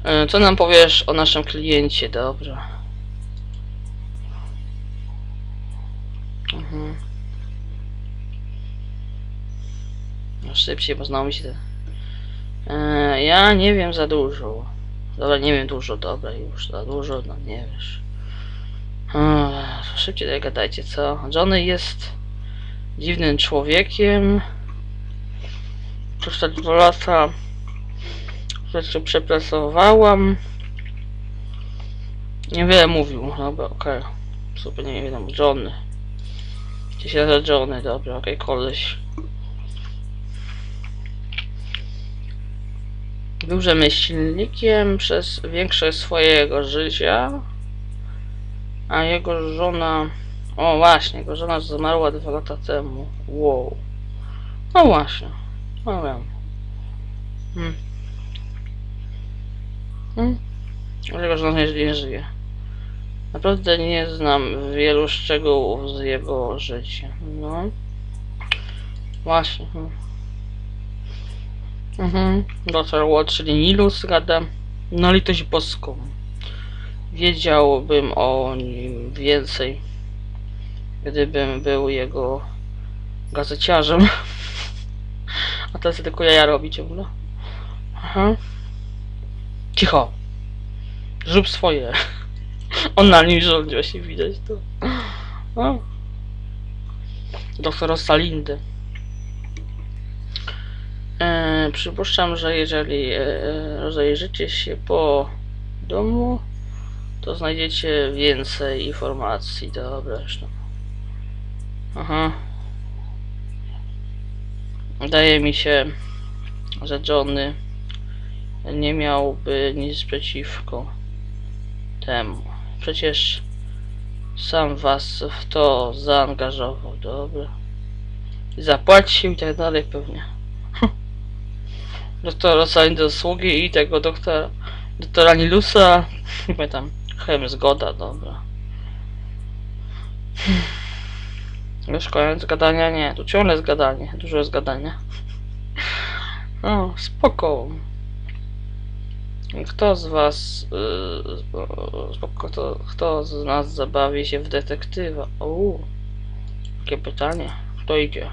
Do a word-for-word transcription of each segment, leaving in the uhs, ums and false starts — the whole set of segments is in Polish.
E, Co nam powiesz o naszym kliencie? Dobra. Mhm. No szybciej, bo znowu mi się te... e, Ja nie wiem za dużo. Dobra, nie wiem dużo, dobra, już za dużo, no nie wiesz. E, Szybciej tutaj gadajcie, co? Johnny jest dziwnym człowiekiem. Przez te dwa lata rzeczy przepracowałam. Niewiele mówił, dobra, okej. Okay. Super, nie wiem, Johnny. Gdzie się nazywa Johnny, dobra, okej, okay, koleś. Był rzemieślnikiem przez większość swojego życia, a jego żona... O właśnie, jego żona zmarła dwa lata temu. Wow. No właśnie. No wiem. Hmm. Hmm. Jego żona nie, nie żyje. Naprawdę nie znam wielu szczegółów z jego życia. No. Właśnie. Hmm. Mhm. Doktor Watt, czyli Nilus gada. Na litość boską. Wiedziałbym o nim więcej, gdybym był jego gazeciarzem. A teraz tylko ja robi ciągle. Aha. Cicho. Zrób swoje. On na nim rządzi, właśnie widać to. No. Doktor Rosalindy. E, przypuszczam, że jeżeli e, rozejrzycie się po domu, to znajdziecie więcej informacji. Dobra, zresztą. Aha. Wydaje mi się, że Johnny nie miałby nic przeciwko temu. Przecież sam was w to zaangażował. Dobra. Zapłacił i tak dalej pewnie. Doktora Sain do usługi i tego doktora doktora Nilusa. Nie pamiętam. Chem zgoda, dobra. Już koniec gadania? Nie, tu ciągle jest gadanie. Dużo jest gadania. O, spoko. Kto z was yy, spoko, to, kto z nas zabawi się w detektywa? Uuu, jakie pytanie. Kto idzie?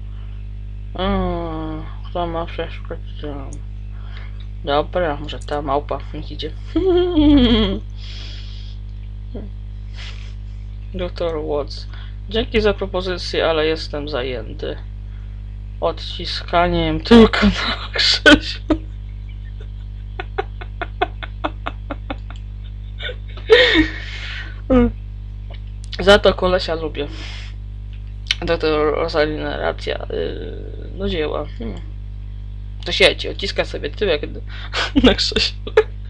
Uuu, kto ma przeszukać? Dobra, może ta małpa niech idzie. Doktor Watts. Dzięki za propozycję, ale jestem zajęty. Odciskaniem tylko na krzyż. Za to kolesia lubię. Doktor Rosalina racja. Yy, no dzieła. Hmm. To siedzi, odciska sobie tyłek na krześle.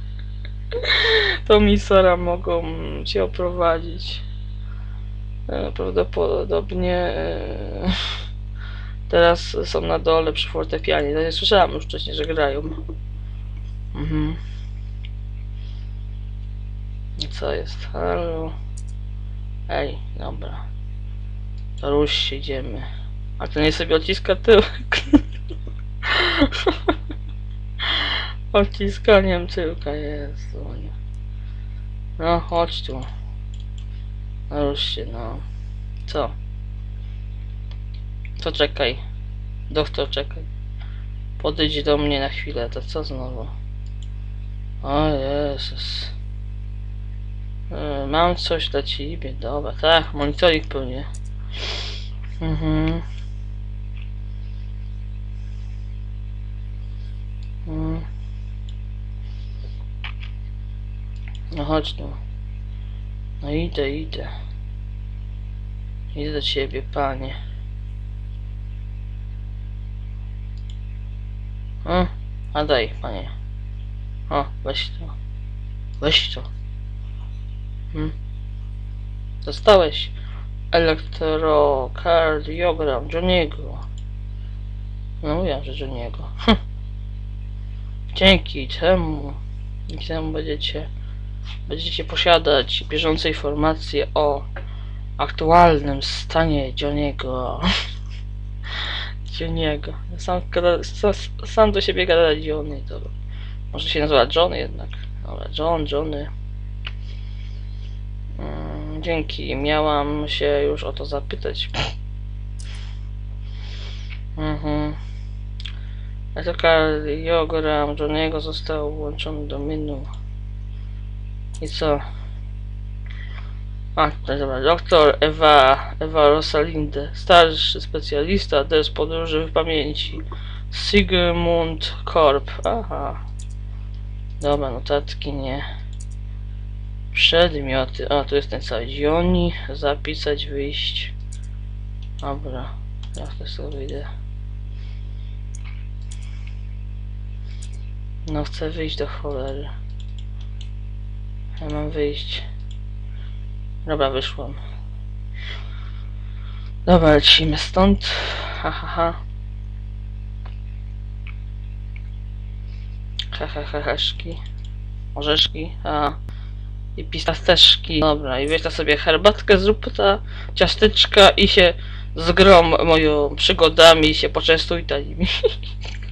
To misora mogą cię oprowadzić. Yy, prawdopodobnie yy, teraz są na dole przy fortepianie. To nie słyszałam już wcześniej, że grają. Mhm. I co jest? Halo. Ej, dobra. To rusz się, idziemy. A to nie sobie odciska tyłek. Odciskaniem tyłka jest. No chodź tu. No rusz się, no. Co? To czekaj. Doktor, czekaj. Podejdź do mnie na chwilę, to co znowu? O Jezus. Yy, mam coś dla ciebie, dobra, tak, monitoring pewnie. Mhm. Mhm. No chodź tu. No idę, idę. Idę do ciebie, panie. O, a daj, panie. O, weź to. Weź to. Hmm. Dostałeś elektrokardiogram Johniego. No mówię, że Johniego. Dzięki temu, dzięki temu będziecie, będziecie posiadać bieżące informacje o aktualnym stanie Johniego. Johniego. Sam, sam, sam do siebie gada Johnny, to może się nazywa John jednak. Dobra, John, Johnny. Mm, dzięki, miałam się już o to zapytać. Mhm. Electrocardiogram Johnego został włączony do menu. I co? A, tutaj dobra. Doktor Ewa, Ewa Rosalinde, starszy specjalista des podróży w pamięci. Sigmund Korp. Aha. Dobra, notatki nie. Przedmioty. A, tu jest ten cały Joni. Zapisać, wyjść. Dobra. Ja też sobie wyjdę. No chcę wyjść do cholery. Ja mam wyjść. Dobra, wyszłam. Dobra, lecimy stąd. Ha, ha, ha. Ha, ha, ha, haszki. Orzeszki. A. I pistaszki. Dobra, i weź ta sobie herbatkę, zrób ta ciasteczka i się zgrom moją przygodami i się poczęstuj nimi.